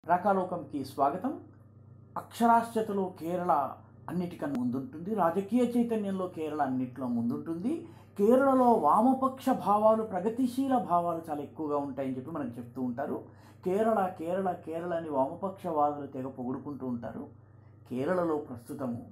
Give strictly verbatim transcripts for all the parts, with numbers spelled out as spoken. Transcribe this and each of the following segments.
రకాలోకంకి స్వాగతం. అక్షరాస్యతలో కేరళ అన్నిటికన్నా ముందుంటుంది. రాజకీయ చైతన్యంలో కేరళ అన్నిట్లో ముందుంటుంది. కేరళలో వామపక్ష భావాలు, ప్రగతిశీల భావాలు చాలా ఎక్కువగా ఉంటాయని చెప్పి మనకు చెప్తూ ఉంటారు. కేరళ కేరళ కేరళ అని వామపక్షవాదులు తెగ పొగుడుకుంటూ ఉంటారు. కేరళలో ప్రస్తుతము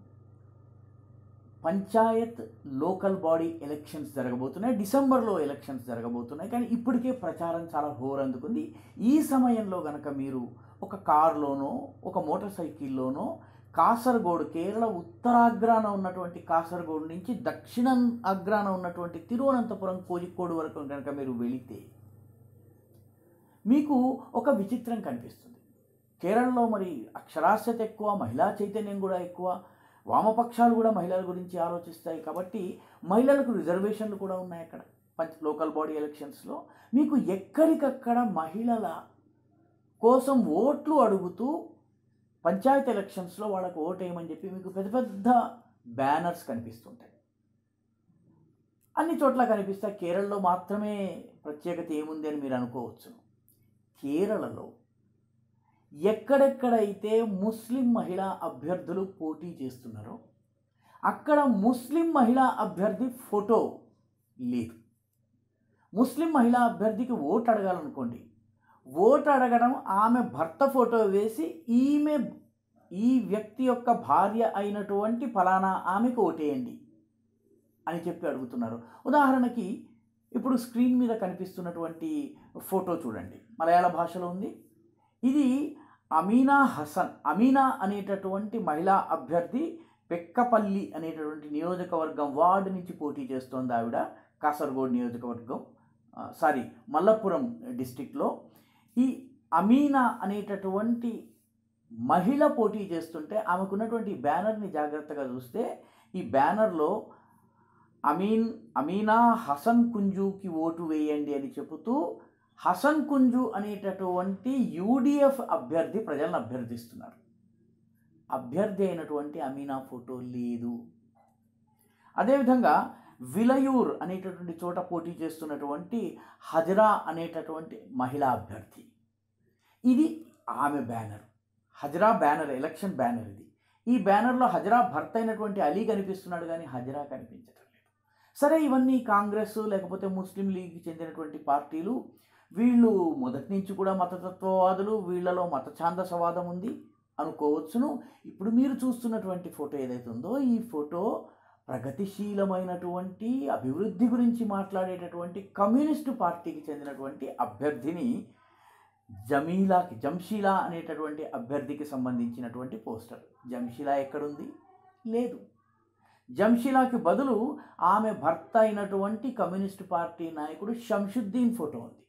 పంచాయత్ లోకల్ బాడీ ఎలక్షన్స్ జరగబోతున్నాయి. డిసెంబర్లో ఎలక్షన్స్ జరగబోతున్నాయి. కానీ ఇప్పటికే ప్రచారం చాలా హోరందుకుంది. ఈ సమయంలో కనుక మీరు ఒక కారులోనో ఒక మోటార్ సైకిల్లోనో కాసర్గోడ్, కేరళ ఉత్తరాగ్రాన ఉన్నటువంటి కాసర్గోడ్ నుంచి దక్షిణ అగ్రాన ఉన్నటువంటి తిరువనంతపురం, కోజికోడ్ వరకు కనుక మీరు వెళితే మీకు ఒక విచిత్రం కనిపిస్తుంది. కేరళలో మరి అక్షరాస్యత ఎక్కువ, మహిళా చైతన్యం కూడా ఎక్కువ, వామపక్షాలు కూడా మహిళల గురించి ఆలోచిస్తాయి. కాబట్టి మహిళలకు రిజర్వేషన్లు కూడా ఉన్నాయి అక్కడ పంచ లోకల్ బాడీ ఎలక్షన్స్లో. మీకు ఎక్కడికక్కడ మహిళల కోసం ఓట్లు అడుగుతూ పంచాయతీ ఎలక్షన్స్లో వాళ్ళకు ఓటు వేయమని చెప్పి మీకు పెద్ద పెద్ద బ్యానర్స్ కనిపిస్తుంటాయి. అన్ని చోట్ల కనిపిస్తాయి. కేరళలో మాత్రమే ప్రత్యేకత ఏముంది అని మీరు అనుకోవచ్చు. కేరళలో ఎక్కడెక్కడైతే ముస్లిం మహిళా అభ్యర్థులు పోటీ చేస్తున్నారో అక్కడ ముస్లిం మహిళా అభ్యర్థి ఫోటో లేదు. ముస్లిం మహిళా అభ్యర్థికి ఓటు అడగాలనుకోండి, ఓటు అడగడం ఆమె భర్త ఫోటో వేసి ఈమె ఈ వ్యక్తి యొక్క భార్య అయినటువంటి ఫలానా ఆమెకు ఓటేయండి అని చెప్పి అడుగుతున్నారు. ఉదాహరణకి ఇప్పుడు స్క్రీన్ మీద కనిపిస్తున్నటువంటి ఫోటో చూడండి, మలయాళ భాషలో ఉంది. ఇది అమీనా హసన్. అమీనా అనేటటువంటి మహిళా అభ్యర్థి పెక్కపల్లి అనేటటువంటి నియోజకవర్గం వార్డు నుంచి పోటీ చేస్తోంది. ఆవిడ కాసర్గోడ్ నియోజకవర్గం, సారీ మల్లపురం డిస్టిక్లో. ఈ అమీనా అనేటటువంటి మహిళ పోటీ చేస్తుంటే ఆమెకున్నటువంటి బ్యానర్ని జాగ్రత్తగా చూస్తే ఈ బ్యానర్లో అమీన్ అమీనా హసన్ కుంజుకి ఓటు వేయండి అని చెబుతూ హసన్ కుంజు అనేటటువంటి యూడిఎఫ్ అభ్యర్థి ప్రజలను అభ్యర్థిస్తున్నారు. అభ్యర్థి అయినటువంటి అమీనా ఫోటో లేదు. అదేవిధంగా విలయూర్ అనేటటువంటి చోట పోటీ చేస్తున్నటువంటి హజరా అనేటటువంటి మహిళా అభ్యర్థి, ఇది ఆమె banner. Hajara banner, election banner ఇది. ఈ బ్యానర్లో హజరా భర్త అయినటువంటి అలీ కనిపిస్తున్నాడు, కానీ హజరా కనిపించడం లేదు. సరే, ఇవన్నీ కాంగ్రెస్ లేకపోతే ముస్లిం లీగ్కి చెందినటువంటి పార్టీలు. వీళ్ళు మొదటి నుంచి కూడా మతతత్వవాదులు, వీళ్ళలో మత ఛాందసవాదం ఉంది అనుకోవచ్చును. ఇప్పుడు మీరు చూస్తున్నటువంటి ఫోటో ఏదైతే ఉందో ఈ ఫోటో ప్రగతిశీలమైనటువంటి అభివృద్ధి గురించి మాట్లాడేటటువంటి కమ్యూనిస్టు పార్టీకి చెందినటువంటి అభ్యర్థిని జమీలాకి జంషీలా అనేటటువంటి అభ్యర్థికి సంబంధించినటువంటి పోస్టర్. జంషీలా ఎక్కడుంది? లేదు. జంషీలాకి బదులు ఆమె భర్త అయినటువంటి కమ్యూనిస్టు పార్టీ నాయకుడు షంషుద్దీన్ ఫోటో ఉంది.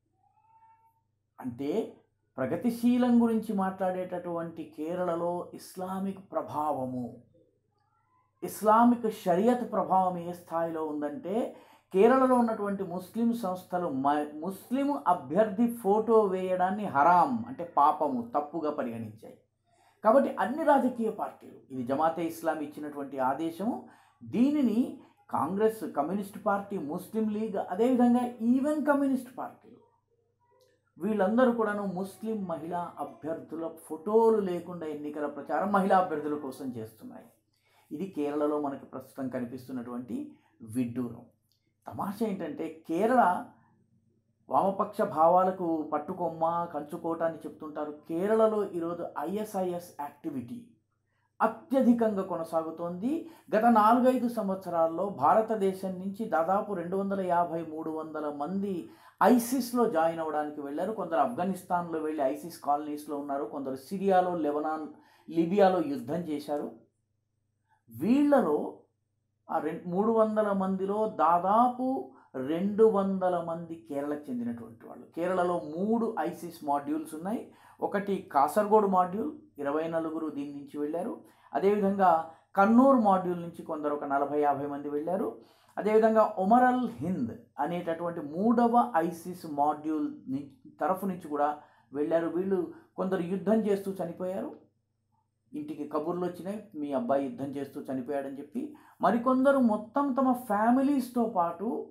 అంటే ప్రగతిశీలం గురించి మాట్లాడేటటువంటి కేరళలో ఇస్లామిక్ ప్రభావము, ఇస్లామిక్ షరియత్ ప్రభావం ఏ స్థాయిలో ఉందంటే కేరళలో ఉన్నటువంటి ముస్లిం సంస్థలు ముస్లిం అభ్యర్థి ఫోటో వేయడాన్ని హరాం, అంటే పాపము, తప్పుగా పరిగణించాయి. కాబట్టి అన్ని రాజకీయ పార్టీలు, ఇది జమాతే ఇస్లాం ఇచ్చినటువంటి ఆదేశము, దీనిని కాంగ్రెస్, కమ్యూనిస్ట్ పార్టీ, ముస్లిం లీగ్, అదేవిధంగా ఈవెన్ కమ్యూనిస్ట్ పార్టీలు వీళ్ళందరూ కూడాను ముస్లిం మహిళా అభ్యర్థుల ఫోటోలు లేకుండా ఎన్నికల ప్రచారం మహిళా అభ్యర్థుల కోసం చేస్తున్నాయి. ఇది కేరళలో మనకు ప్రస్తుతం కనిపిస్తున్నటువంటి విడ్డూరం. తమాషా ఏంటంటే కేరళ వామపక్ష భావాలకు పట్టుకొమ్మ, కంచుకోట అని చెప్తుంటారు. కేరళలో ఈరోజు ఐఎస్ఐఎస్ యాక్టివిటీ అత్యధికంగా కొనసాగుతోంది. గత నాలుగైదు సంవత్సరాల్లో భారతదేశం నుంచి దాదాపు రెండు వందల యాభై మూడు వందల మంది ఐసిస్లో జాయిన్ అవ్వడానికి వెళ్ళారు. కొందరు ఆఫ్ఘనిస్తాన్లో వెళ్ళి ఐసిస్ కాలనీస్లో ఉన్నారు. కొందరు సిరియాలో, లెబనాన్, లిబియాలో యుద్ధం చేశారు. వీళ్లలో ఆ రెండు మూడు వందల మందిలో దాదాపు రెండు వందల మంది కేరళకు చెందినటువంటి వాళ్ళు. కేరళలో మూడు ఐసిస్ మాడ్యూల్స్ ఉన్నాయి. ఒకటి కాసర్గోడ్ మాడ్యూల్, ఇరవై నలుగురు దీని నుంచి వెళ్ళారు. అదేవిధంగా కన్నూర్ మాడ్యూల్ నుంచి కొందరు ఒక నలభై యాభై మంది వెళ్ళారు. అదేవిధంగా ఒమరల్ హింద్ అనేటటువంటి మూడవ ఐసిస్ మాడ్యూల్ తరఫు నుంచి కూడా వెళ్ళారు. వీళ్ళు కొందరు యుద్ధం చేస్తూ చనిపోయారు. ఇంటికి కబుర్లు వచ్చినాయి, మీ అబ్బాయి యుద్ధం చేస్తూ చనిపోయాడని చెప్పి. మరికొందరు మొత్తం తమ ఫ్యామిలీస్తో పాటు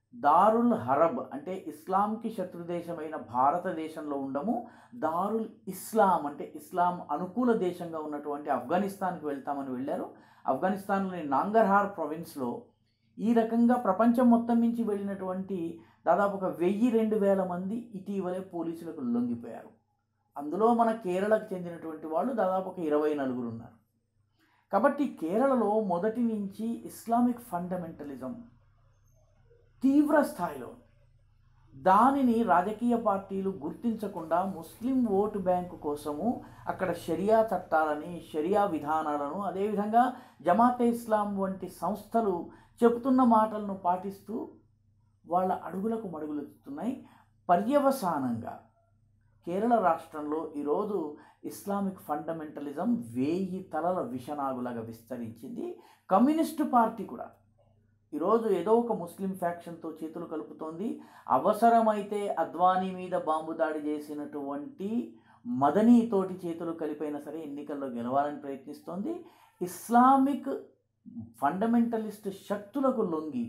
దారుల్ హరబ్ అంటే ఇస్లాంకి శత్రుదేశమైన భారతదేశంలో ఉండము, దారుల్ ఇస్లాం అంటే ఇస్లాం అనుకూల దేశంగా ఉన్నటువంటి ఆఫ్ఘనిస్తాన్కి వెళ్తామని వెళ్ళారు. ఆఫ్ఘనిస్తాన్లోని నాంగర్హార్ ప్రొవిన్స్లో ఈ రకంగా ప్రపంచం మొత్తం నుంచి వెళ్ళినటువంటి దాదాపు ఒక వెయ్యి రెండు వేల మంది ఇటీవలే పోలీసులకు లొంగిపోయారు. అందులో మన కేరళకు చెందినటువంటి వాళ్ళు దాదాపు ఒక ఇరవై నలుగురు ఉన్నారు. కాబట్టి కేరళలో మొదటి నుంచి ఇస్లామిక్ ఫండమెంటలిజం తీవ్ర స్థాయిలో ఉంది. దానిని రాజకీయ పార్టీలు గుర్తించకుండా ముస్లిం ఓటు బ్యాంకు కోసము అక్కడ షరియా చట్టాలని, షరియా విధానాలను, అదేవిధంగా జమాతే ఇస్లాం వంటి సంస్థలు చెబుతున్న మాటలను పాటిస్తూ వాళ్ళ అడుగులకు మడుగులెత్తుతున్నాయి. పర్యవసానంగా కేరళ రాష్ట్రంలో ఈరోజు ఇస్లామిక్ ఫండమెంటలిజం వేయి తలల విషనాగులాగా విస్తరించింది. కమ్యూనిస్టు పార్టీ కూడా ఈరోజు ఏదో ఒక ముస్లిం ఫ్యాక్షన్తో చేతులు కలుపుతోంది. అవసరమైతే అద్వానీ మీద బాంబు దాడి చేసినటువంటి మదనీతోటి చేతులు కలిపైనా సరే ఎన్నికల్లో గెలవాలని ప్రయత్నిస్తోంది. ఇస్లామిక్ ఫండమెంటలిస్ట్ శక్తులకు లొంగి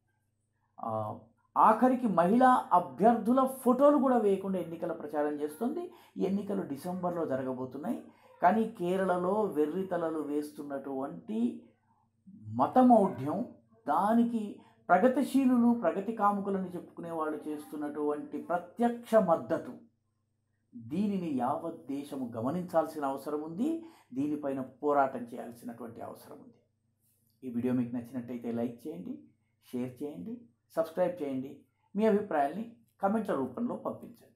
ఆఖరికి మహిళా అభ్యర్థుల ఫోటోలు కూడా వేయకుండా ఎన్నికల ప్రచారం చేస్తుంది. ఈ ఎన్నికలు డిసెంబర్లో జరగబోతున్నాయి. కానీ కేరళలో వెర్రితలలు వేస్తున్నటువంటి మతమౌఢ్యం, దానికి ప్రగతిశీలులు, ప్రగతి కాముకులని చెప్పుకునే వాళ్ళు చేస్తున్నటువంటి ప్రత్యక్ష మద్దతు, దీనిని యావత్ దేశము గమనించాల్సిన అవసరం ఉంది. దీనిపైన పోరాటం చేయాల్సినటువంటి అవసరం ఉంది. ఈ వీడియో మీకు నచ్చినట్టయితే లైక్ చేయండి, షేర్ చేయండి, సబ్స్క్రైబ్ చేయండి. మీ అభిప్రాయాల్ని కామెంట్ల రూపంలో పంపించండి.